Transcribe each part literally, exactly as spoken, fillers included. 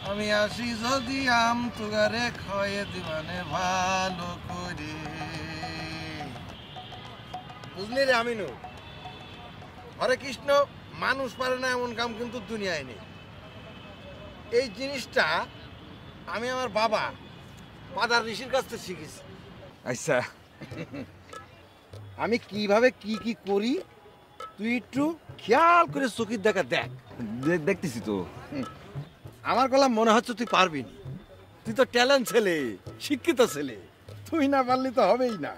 আমি আসি যদি আম তুগারে খয়ে দিবানে ভালো করে। বুঝলি রে আমিনু, হরে কৃষ্ণ, মানুষ পারে না এমন কাম কিন্তু দুনিয়ায় নেই। এই জিনিসটা আমি আমার বাবা পাদার ঋষির কাছ থেকে শিখেছি। আচ্ছা, আমি কিভাবে কি কি করি তুই একটু খেয়াল করে চোখের দেখা দেখ। দেখতেছি তো। আমার গলা মনে হচ্ছে তুই পারবি না। তুই তো ট্যালেন্ট ছেলে, শিক্ষিত ছেলে, তুই না পারলি তো হবেই না।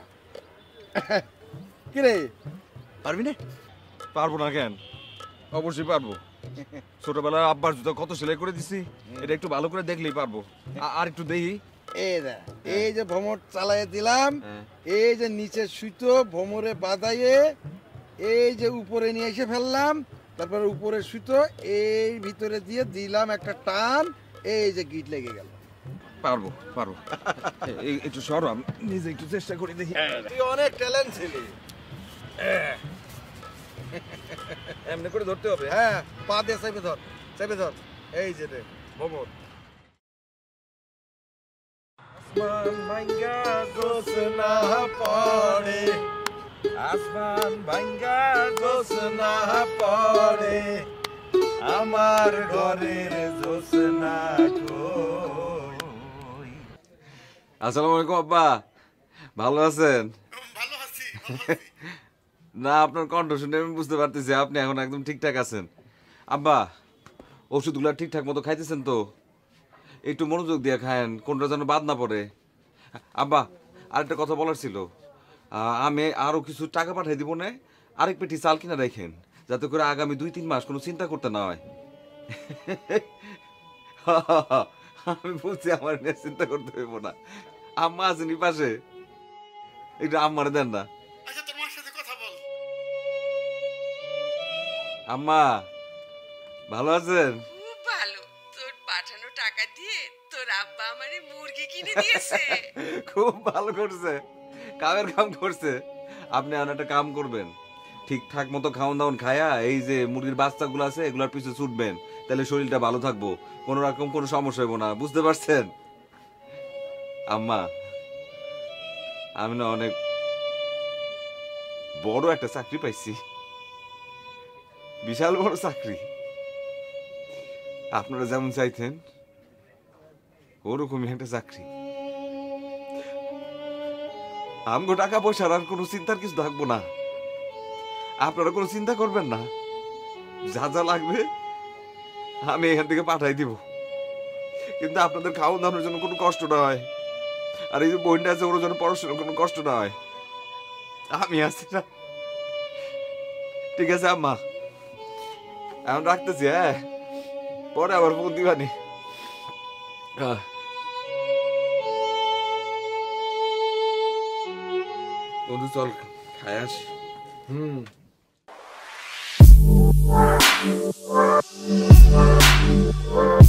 কিরে পারবি না? পারবো না কেন? অবশ্যই পারবো। ছোটবেলায় আব্বার জুতো কত সেলাই করে দিছি, এটা একটু ভালো করে দেখলেই পারবো। আর একটু দেখি। এই দেখ, এই যে ভ্রমর চালাইয়ে দিলাম, এই যে নিচে সুতো ভ্রমরে বাঁধাইয়ে এই যে উপরে নিয়ে এসে ফেললাম, তারপরে উপরে সুতো এই ভিতরে দিয়ে দিলাম একটা টান, এই যে গিট লেগে গেল। পারবো পারবো। একটু সরো, আমি নিজে একটু চেষ্টা করে দেখি। তুই অনেক ট্যালেন্ট ছিলি। এমনি করে ধরতে হবে? হ্যাঁ, পা দিয়ে চেপে ধর, চেপে ধর। এই যে রে ভ্রমর। আসমান ভাঙ্গা জোছনা পড়ে, আসমান ভাঙ্গা জোছনা পড়ে, আমার ঘরের জোছনা কই। আসসালামু আলাইকুম আব্বা, ভালো আছেন? ভালো আছি। না, আপনার কণ্ঠ শুনে আমি বুঝতে পারতেছি আপনি এখন একদম ঠিকঠাক আছেন। আব্বা, ওষুধগুলো ঠিকঠাক মতো খাইতেছেন তো? একটু মনোযোগ দিয়ে খায়েন, কোনটা যেন বাদ না পড়ে। আব্বা, আরেকটা কথা বলার ছিল, আমি আরো কিছু টাকা পাঠাই দিব না, আরেক পেটি চাল কিনা রাখেন, যাতে করে আগামী দুই তিন মাস কোনো চিন্তা করতে না হয়। আমি বলছি আমার নিয়ে চিন্তা করতে হইব না। আম্মা আছেন পাশে, একটু আম্মারে দেন না। আচ্ছা, তোর মার সাথে কথা বল। আম্মা, ভালো আছেন? খুব ভালো। তোর পাঠানো টাকা দিয়ে তোর আব্বা আমারে মুরগি কিনে দিয়েছে। খুব ভালো করছে, কামের কাম করছে। আপনি এখন একটা কাম করবেন, ঠিকঠাক মতো খাওয়ান দাওয়ান খায়া এই যে মুরগির বাচ্চাগুলো আছে এগুলোর পিছু ছুটবেন, তাহলে শরীরটা ভালো থাকবো, কোনো রকম কোনো সমস্যা হইব না, বুঝতে পারছেন? আম্মা, আমি না অনেক বড় একটা চাকরি পাইছি, বিশাল বড় চাকরি। আপনারা যেমন চাইতেন ওরকমই একটা চাকরি। আমগো টাকা পয়সার আর কোনো চিন্তার কিছু থাকবো না, আপনারা কোনো চিন্তা করবেন না, যা যা লাগবে আমি এখান থেকে পাঠাই দিব, কিন্তু আপনাদের খাওয়া দাওয়ার জন্য কোনো কষ্ট না হয়, আর এই যে বোনটা আছে ওর জন্য পড়াশোনার কোনো কষ্ট না হয়। আমি আছি না? ঠিক আছে আম্মা, এখন রাখতেছি। হ্যাঁ, পরে আবার ফোন দিবানি। বন্ধু চল খাই আসি। হুম।